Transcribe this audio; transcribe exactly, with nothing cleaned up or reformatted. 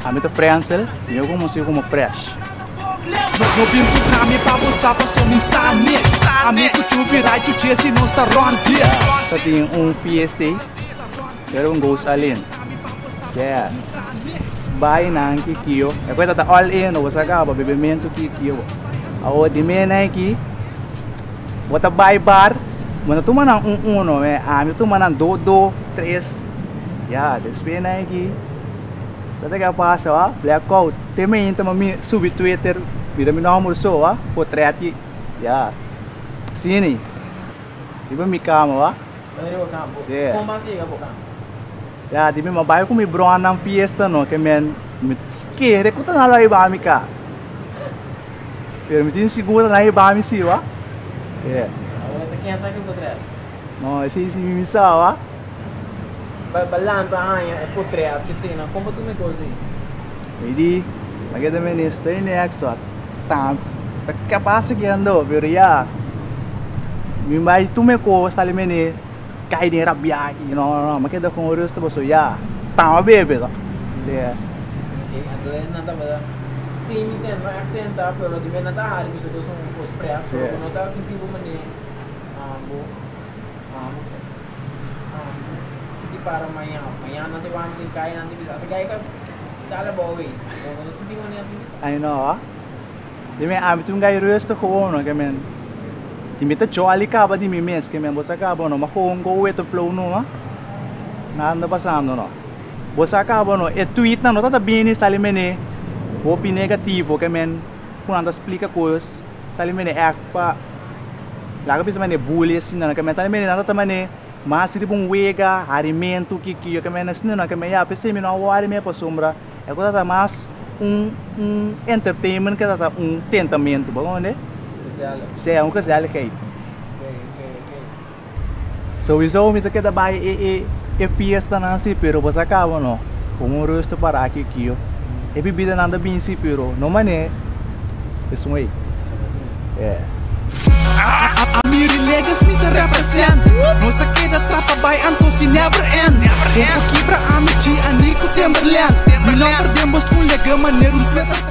A mim tá prensel, e eu como se como fresh. No bim putra mi pa bosa pa so mi sane. Amigo tu virai tu chesi não está ronde. Só tem um fiesta, pero um goes alin. Yeah. Buy nang kikio. É coisa tá all in, ou você acaba bebimento kikio. A de mena aqui. Bota buy bar. Mano tu manang um uno, me. A mim tu manang do do três. Yeah, despena aqui. Está que passa, ó. Blackout. Também então me subir Twitter. Vira mi nomor so, ah, potret, ya, sini, iba mi kama, ah, sim, como assim, é bom, ya, di mi mabai ko mi broan ng fiesta no, que men, mi skere ko tanalo ay ba mi ka, pero mi tin seguro na ay ba mi si, ah, yeah, agora quem sabe que potret, no, esse esse mi misa, ah, balan pa hanya é potret, que sim, não, como tu me cozi, hindi, maganda minister ni exot. Tá, tá capaz que andou, pero ya, me vai tu me co, está ali meni, cai de rabia, you know, não, mas que dá com o resto você já, tá uma bebê, tá, sim, okay, agora nada para, sim, me tem, vai tentar, pero de menos nada hari bisa dois um os preços, não tá sentindo mani, ah, bo, ah, ah, que para amanhã, amanhã nanti vamos ter cai, nanti bisa, até cai kan, dá boa, não sentiu mani assim, I know, di me amit um gai resto ko no, que men, di me tá jolly caba di me mes, que men, você acaba no, mas com go with the flow no, ah, nada passando no, você acaba no, é tweet na, não tá bem está ali meni, opi negativo, que men, quando explica coisas, está ali meni é pa, lá que pensa meni bully assim, não, que men tá ali meni nada também mas se tipo um wega, alimento que que eu que men assim não, que men já pensei me não o alimento para sombra, é coisa tá mais um um entertainment que tá um tentamento, bom, né? Sim, é um casal que okay, okay, okay. So isso me tá que da vai e e fiesta não se pero você acaba não, como o resto para aqui que eu, e bebida nada bem se pero, não mané, isso aí, é. A miri legas me te represent. Nós tá que da trapa by antos se never end. Never end. Kibra amici anico Timberland. Mi não perdemos com lega maneiro.